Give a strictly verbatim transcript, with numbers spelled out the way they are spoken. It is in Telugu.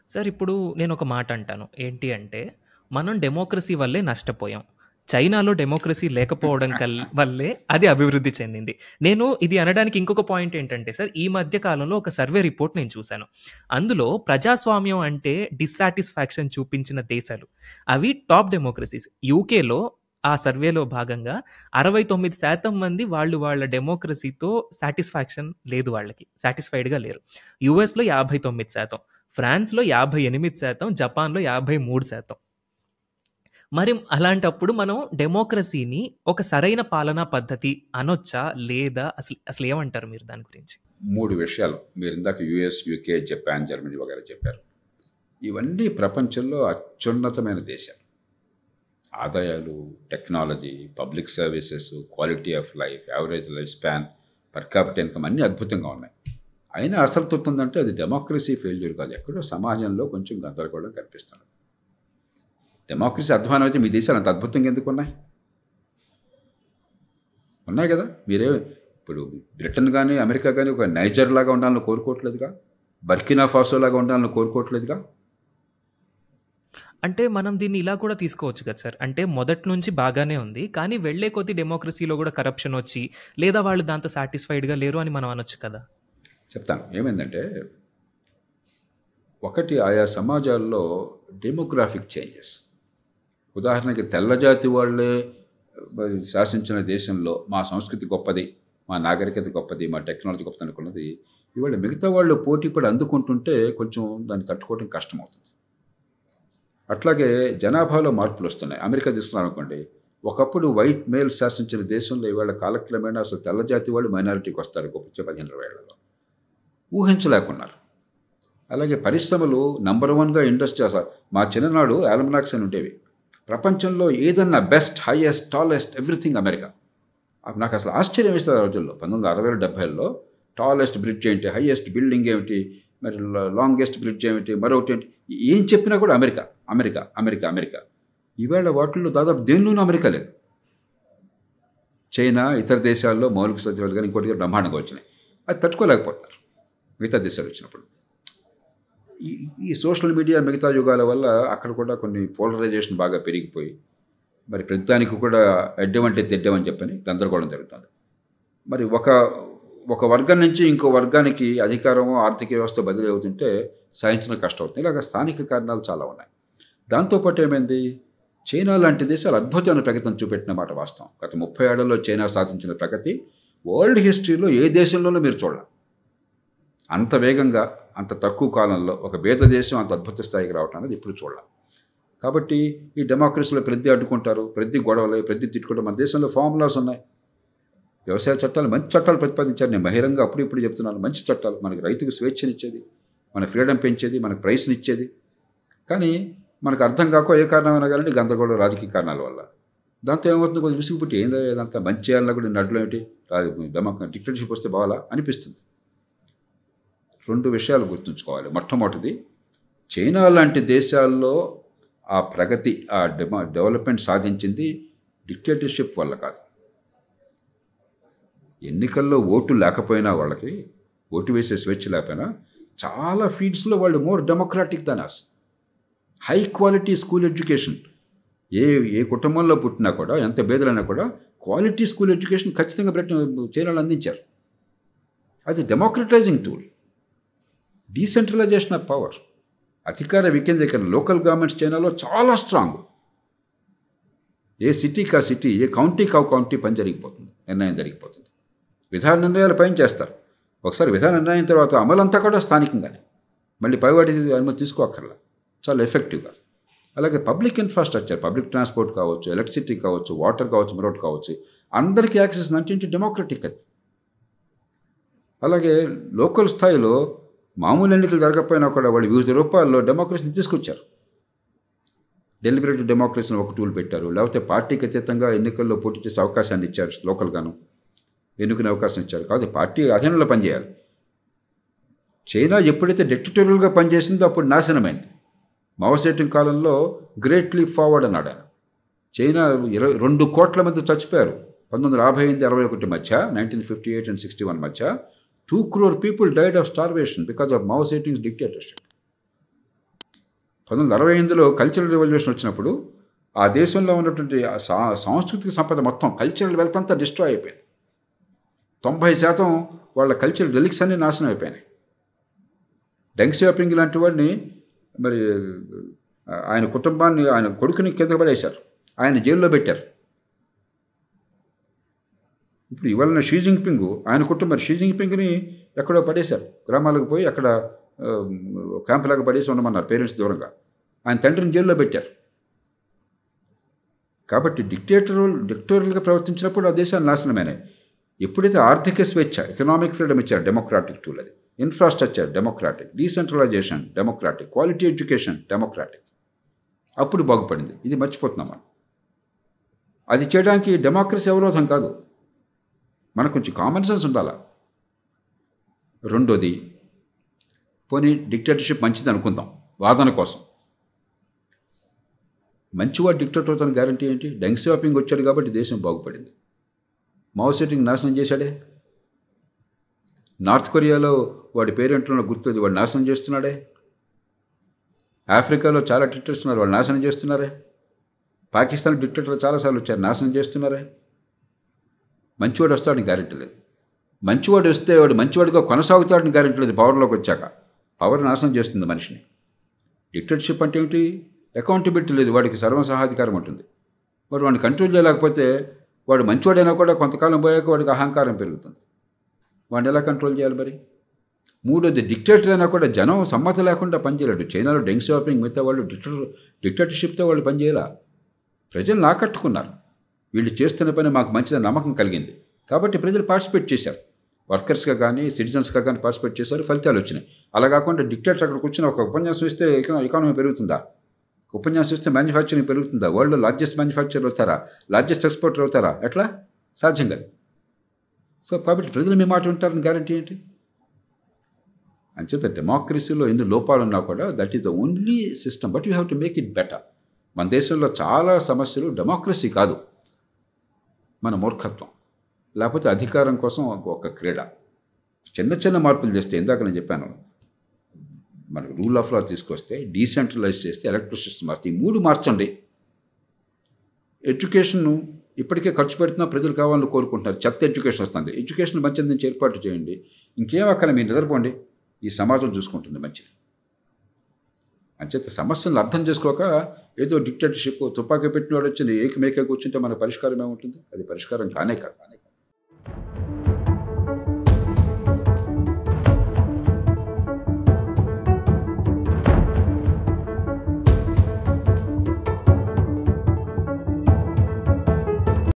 సార్ ఇప్పుడు నేనొక మాట అంటాను. ఏంటి అంటే, మనం డెమోక్రసీ వల్లే నష్టపోయాం. చైనాలో డెమోక్రసీ లేకపోవడం కల్ వల్లే అది అభివృద్ధి చెందింది. నేను ఇది అనడానికి ఇంకొక పాయింట్ ఏంటంటే సార్, ఈ మధ్య కాలంలో ఒక సర్వే రిపోర్ట్ నేను చూసాను. అందులో ప్రజాస్వామ్యం అంటే డిస్సాటిస్ఫాక్షన్ చూపించిన దేశాలు, అవి టాప్ డెమోక్రసీస్. యూకేలో ఆ సర్వేలో భాగంగా అరవై తొమ్మిది శాతం మంది వాళ్ళు వాళ్ళ డెమోక్రసీతో సాటిస్ఫాక్షన్ లేదు వాళ్ళకి. సాటిస్ఫైడ్‌గా లేరు. యూఎస్‌లో యాభై తొమ్మిది శాతం ఫ్రాన్స్‌లో యాభై ఎనిమిది శాతం జపాన్‌లో యాభై మూడు శాతం మరి అలాంటప్పుడు మనం డెమోక్రసీని ఒక సరైన పాలనా పద్ధతి అనొచ్చా? లేదా? అసలు అసలేమంటారు మీరు దాని గురించి? మూడు విషయాలు మీరు ఇందాక యూఎస్, యూకే, జపాన్, జర్మనీ వగైరా చెప్పారు. ఇవన్నీ ప్రపంచంలో అత్యున్నతమైన దేశాలు. ఆదాయాలు, technology, public services, quality of life, average life span, per capital income అన్నీ అద్భుతంగా ఉన్నాయి. అయినా అసంతృప్తి అది డెమోక్రసీ ఫెయిల్యూర్ కాదు, ఎక్కడో సమాజంలో కొంచెం గందరగోళం కనిపిస్తుంది. డెమోక్రసీ అధ్వానం అయితే మీ దేశాలు అంత అద్భుతంగా ఎందుకు ఉన్నాయి? ఉన్నాయి కదా. మీరే ఇప్పుడు బ్రిటన్ కానీ అమెరికా కానీ ఒక నైజర్ లాగా ఉండాలని కోరుకోవట్లేదుగా, బర్కినా ఫాసో లాగా ఉండాలని కోరుకోవట్లేదుగా. అంటే మనం దీన్ని ఇలా కూడా తీసుకోవచ్చు కదా సార్. అంటే మొదటి నుంచి బాగానే ఉంది, కానీ వెళ్ళే కొద్దీ డెమోక్రసీలో కూడా కరప్షన్ వచ్చి, లేదా వాళ్ళు దాంతో సాటిస్ఫైడ్‌గా లేరు అని మనం అనొచ్చు కదా. చెప్తాను ఏమైందంటే, ఒకటి ఆయా సమాజాల్లో డెమోగ్రాఫిక్ చేంజెస్. ఉదాహరణకి తెల్లజాతి వాళ్ళే శాసించిన దేశంలో మా సంస్కృతి గొప్పది, మా నాగరికత గొప్పది, మా టెక్నాలజీ గొప్పది అనుకున్నది ఇవాళ మిగతా వాళ్ళు పోటీ పడి అందుకుంటుంటే కొంచెం దాన్ని తట్టుకోవడం కష్టమవుతుంది. అట్లాగే జనాభాలో మార్పులు వస్తున్నాయి. అమెరికా తీసుకున్నాను అనుకోండి, ఒకప్పుడు వైట్ మేల్ శాసించిన దేశంలో ఇవాళ కాలక్రమేణా అసలు తెల్లజాతి వాళ్ళు మైనారిటీకి వస్తారు వచ్చే పదిహేను ఇరవై ఏళ్లలో. ఊహించలేకున్నారు. అలాగే పరిశ్రమలు నంబర్ వన్గా ఇండస్ట్రీ, అసలు మా చిన్ననాడు ఆల్మనాక్స్ అని ఉండేవి. ప్రపంచంలో ఏదన్నా best, highest, tallest everything America. నాకు అసలు ఆశ్చర్యం వేస్తుంది ఆ రోజుల్లో. పంతొమ్మిది వందల అరవై డెబ్బైలో టాలెస్ట్ బ్రిడ్జ్ ఏంటి, హైయెస్ట్ బిల్డింగ్ ఏమిటి, మరి లాంగెస్ట్ బ్రిడ్జ్ ఏమిటి, మరొకటి ఏంటి, ఏం చెప్పినా కూడా అమెరికా అమెరికా అమెరికా అమెరికా. ఈవేళ వాటిల్లో దాదాపు దేనిలోనూ అమెరికా లేదు. చైనా, ఇతర దేశాల్లో మౌలిక సదుపాయాలు కానీ ఇంకోటి బ్రహ్మాండంగా వచ్చినాయి. అది తట్టుకోలేకపోతారు మిగతా దేశాలు వచ్చినప్పుడు. ఈ ఈ సోషల్ మీడియా మిగతా యుగాల వల్ల అక్కడ కూడా కొన్ని పోలరైజేషన్ బాగా పెరిగిపోయి, మరి ప్రతిదానికి కూడా ఎడ్డమంటే తెడ్డమని చెప్పని గందరగోళం జరుగుతుంది. మరి ఒక ఒక వర్గం నుంచి ఇంకో వర్గానికి అధికారము, ఆర్థిక వ్యవస్థ బదిలీ అవుతుంటే సాధించడం కష్టం అవుతుంది. ఇలాగ స్థానిక కారణాలు చాలా ఉన్నాయి. దాంతోపాటు ఏమైంది, చైనా లాంటి దేశాలు అద్భుతమైన ప్రగతిని చూపెట్టిన మాట వాస్తవం. గత ముప్పై ఏళ్లలో చైనా సాధించిన ప్రగతి వరల్డ్ హిస్టరీలో ఏ దేశంలోనూ మీరు చూడాలి. అంత వేగంగా, అంత తక్కువ కాలంలో ఒక భేద దేశం అంత అద్భుత స్థాయికి రావటం అనేది ఇప్పుడు చూడాలి. కాబట్టి ఈ డెమోక్రసీలో ప్రతి అడ్డుకుంటారు, ప్రతి గొడవలు, ప్రతి తిట్టుకుంటారు. మన దేశంలో ఫార్ములాస్ ఉన్నాయి. వ్యవసాయ చట్టాలు, మంచి చట్టాలు ప్రతిపాదించారు. నేను బహిరంగ అప్పుడు ఇప్పుడు చెప్తున్నాను, మంచి చట్టాలు మనకి రైతుకు స్వేచ్ఛనిచ్చేది, మన ఫ్రీడమ్ పెంచేది, మనకు ప్రైస్ని ఇచ్చేది. కానీ మనకు అర్థం కాక ఏ కారణమైనా కానీ గందరగోళ రాజకీయ కారణాల వల్ల దాంతో ఏమవుతుంది, కొంచెం విసుగుపుట్టి ఏందో ఏదంతా మంచి చేయాలన్నా కూడా నడ్లు ఏమిటి, డెమోక్రసీ డిక్టేటర్షిప్ వస్తే బావాలా అనిపిస్తుంది. రెండు విషయాలు గుర్తుంచుకోవాలి. మొట్టమొదటిది, చైనా లాంటి దేశాల్లో ఆ ప్రగతి, ఆ డెమో డెవలప్మెంట్ సాధించింది డిక్టేటర్షిప్ వల్ల కాదు. ఎన్నికల్లో ఓటు లేకపోయినా, వాళ్ళకి ఓటు వేసే స్వేచ్ఛ లేకపోయినా చాలా ఫీల్డ్స్లో వాళ్ళు more democratic than us. High quality school education, ఏ ఏ కుటుంబంలో పుట్టినా కూడా, ఎంత పేదలైనా కూడా క్వాలిటీ స్కూల్ ఎడ్యుకేషన్ ఖచ్చితంగా బ్రిటన్ చైనాలో అందించారు. అది democratizing tool. Decentralization of power, అధికార వికేంద్రీకరణ. లోకల్ గవర్నమెంట్స్ చైనాలో చాలా స్ట్రాంగ్. ఏ సిటీకి ఆ సిటీ, ఏ కౌంటీకి ఆ కౌంటీ పని జరిగిపోతుంది, నిర్ణయం జరిగిపోతుంది. విధాన నిర్ణయాలు పైన చేస్తారు. ఒకసారి విధాన నిర్ణయం తర్వాత అమలంతా కూడా స్థానికంగానే, మళ్ళీ పైవాటి అనుమతి తీసుకోక్కర్లా, చాలా ఎఫెక్టివ్గా. అలాగే పబ్లిక్ ఇన్ఫ్రాస్ట్రక్చర్, పబ్లిక్ ట్రాన్స్పోర్ట్ కావచ్చు, ఎలక్ట్రిసిటీ కావచ్చు, వాటర్ కావచ్చు, మరొకటి కావచ్చు, అందరికీ యాక్సెస్ అంటే డెమోక్రటిక్ అది. అలాగే లోకల్ స్థాయిలో మామూలు ఎన్నికలు జరగకపోయినా కూడా వాళ్ళు వివిధ రూపాల్లో డెమోక్రసీని తీసుకొచ్చారు. డెలిబరేటివ్ డెమోక్రసీని ఒక టూల్ పెట్టారు. లేకపోతే పార్టీకి అతీతంగా ఎన్నికల్లో పోటీ చేసే అవకాశాన్ని ఇచ్చారు, లోకల్గాను ఎన్నుకునే అవకాశం ఇచ్చారు. కాబట్టి పార్టీ అధీనంలో పనిచేయాలి. చైనా ఎప్పుడైతే డిక్టేటరియల్గా పనిచేసిందో అప్పుడు నాశనమైంది. మావోసేటింగ్ కాలంలో గ్రేట్ లీప్ ఫార్వర్డ్ అన్నాడు ఆయన. చైనా ఇరవై రెండు కోట్ల మంది చచ్చిపోయారు పంతొమ్మిది వందల యాభై ఎనిమిది అరవై ఒకటి మధ్య, nineteen fifty eight and sixty one మధ్య. Two crore people died of starvation because of మావోసేటింగ్స్ డిక్టేటర్షిప్. పంతొమ్మిది వందల అరవై ఎనిమిదిలో కల్చరల్ రెవల్యూషన్ వచ్చినప్పుడు ఆ దేశంలో ఉన్నటువంటి ఆ సా- సాంస్కృతిక సంపద మొత్తం కల్చరల్ వెల్త్ అంతా డిస్ట్రాయ్ అయిపోయింది. తొంభై శాతం వాళ్ళ కల్చరల్ రిలిక్స్ అన్నీ నాశనం అయిపోయినాయి. డెంగ్ షాపింగ్ లాంటి వాడిని మరి ఆయన కుటుంబాన్ని, ఆయన కొడుకుని కింద పడేశారు, ఆయన జైల్లో పెట్టారు. ఇప్పుడు ఇవాళ షీ జిన్పింగ్ ఆయన కుటుంబం షీ జిన్పింగ్ని ఎక్కడో పడేశారు, గ్రామాలకు పోయి అక్కడ క్యాంపులాగా పడేసి ఉండమన్నారు పేరెంట్స్ దూరంగా. ఆయన తండ్రిని జైల్లో పెట్టారు. కాబట్టి డిక్టేటర్ డిక్టేటర్లుగా ప్రవర్తించినప్పుడు ఆ దేశాలు నాశనమైనాయి. ఎప్పుడైతే ఆర్థిక స్వేచ్ఛ, ఎకనామిక్ ఫ్రీడమ్ ఇచ్చారు, డెమోక్రాటిక్ టూల్ అది. Infrastructure democratic, decentralization democratic, quality education democratic, అప్పుడు బాగుపడింది. ఇది మర్చిపోతున్నాం మనం. అది చేయడానికి డెమోక్రసీ అవరోధం కాదు, మనకు కొంచెం కామన్ సెన్స్ ఉండాలా. రెండోది, పోనీ డిక్టేటర్షిప్ మంచిది అనుకుందాం వాదన కోసం. మంచివాడు డిక్టేటర్ అవుతాను గ్యారంటీ ఏంటి? డెంగ్ షాపింగ్ వచ్చాడు కాబట్టి దేశం బాగుపడింది. మావో సెట్టింగ్ నాశనం చేశాడే. నార్త్ కొరియాలో వాడి పేరెంట్లో గుర్తుంది, వాడు నాశనం చేస్తున్నాడే. ఆఫ్రికాలో చాలా డిక్టేటర్స్ ఉన్నారు, వాళ్ళు నాశనం చేస్తున్నారే. పాకిస్తాన్ డిక్టేటర్ చాలాసార్లు వచ్చారు, నాశనం చేస్తున్నారే. మంచివాడు వస్తాడని గ్యారెంటీ లేదు. మంచివాడు వస్తే వాడు మంచివాడిగా కొనసాగుతాడని గ్యారెంటీ లేదు. పవర్లోకి వచ్చాక పవర్ నాశనం చేస్తుంది మనిషిని. డిక్టేటర్షిప్ అంటే ఏమిటి? అకౌంటబిలిటీ లేదు, వాడికి సర్వసహాధికారం ఉంటుంది. మరి వాడిని కంట్రోల్ చేయలేకపోతే వాడు మంచివాడైనా కూడా కొంతకాలం పోయాక వాడికి అహంకారం పెరుగుతుంది. వాడిని ఎలా కంట్రోల్ చేయాలి మరి? మూడోది, డిక్టేటర్ అయినా కూడా జనం సమ్మతి లేకుండా పనిచేయలేడు. చైనాలో డెంగ్ షాపింగ్ మిగతా వాళ్ళు డిక్టేటర్ డిక్టేటర్షిప్తో వాళ్ళు పనిచేయాల. ప్రజలను ఆకట్టుకున్నారు, వీళ్ళు చేస్తున్న పని మాకు మంచిదని నమ్మకం కలిగింది కాబట్టి ప్రజలు పార్టిసిపేట్ చేశారు. వర్కర్స్గా కానీ సిటిజన్స్గా కానీ పార్టిసిపేట్ చేశారు, ఫలితాలు వచ్చినాయి. అలా కాకుండా డిక్టేటర్ అక్కడికి వచ్చిన ఒక ఉపన్యాసం ఇస్తే ఎకానమీ పెరుగుతుందా? ఉపన్యాసం ఇస్తే మ్యానుఫ్యాక్చరింగ్ పెరుగుతుందా? వరల్డ్లో లార్జెస్ట్ మ్యానుఫ్యాక్చరర్ అవుతారా? లార్జెస్ట్ ఎక్స్పోర్టర్ అవుతారా? ఎట్లా సాధ్యం కాదు. సో కాబట్టి ప్రజలు మీ మాట వింటారని గ్యారంటీ ఏంటి? అంచేత డెమోక్రసీలో ఎన్ని లోపాలు ఉన్నా కూడా that is the only system, but you have to make it better. మన దేశంలో చాలా సమస్యలు డెమోక్రసీ కాదు, మన మూర్ఖత్వం, లేకపోతే అధికారం కోసం ఒక క్రీడ. చిన్న చిన్న మార్పులు చేస్తే, ఇందాక నేను చెప్పాను, మనకు రూల్ ఆఫ్ లా తీసుకొస్తే, డీసెంట్రలైజ్ చేస్తే, ఎలక్ట్రల్ సిస్టమ్ మార్చి, ఈ మూడు మార్చండి. ఎడ్యుకేషన్ను ఇప్పటికే ఖర్చు పెడుతున్నా ప్రజలు కావాలని కోరుకుంటున్నారు, చెత్త ఎడ్యుకేషన్ వస్తుంది. ఎడ్యుకేషన్ మంచిది నుంచి ఏర్పాటు చేయండి. ఇంకేం అక్కడ మీరు నిద్రపోండి, ఈ సమాజం చూసుకుంటుంది మంచిది. అంచేత సమస్యలను అర్థం చేసుకోక ఏదో డిక్టేటర్షిప్, తుపాకీ పెట్టినవాడు వచ్చి ఏకమేక కూర్చుంటే మన పరిష్కారం ఏముంటుంది? అది పరిష్కారం కానే కాదు.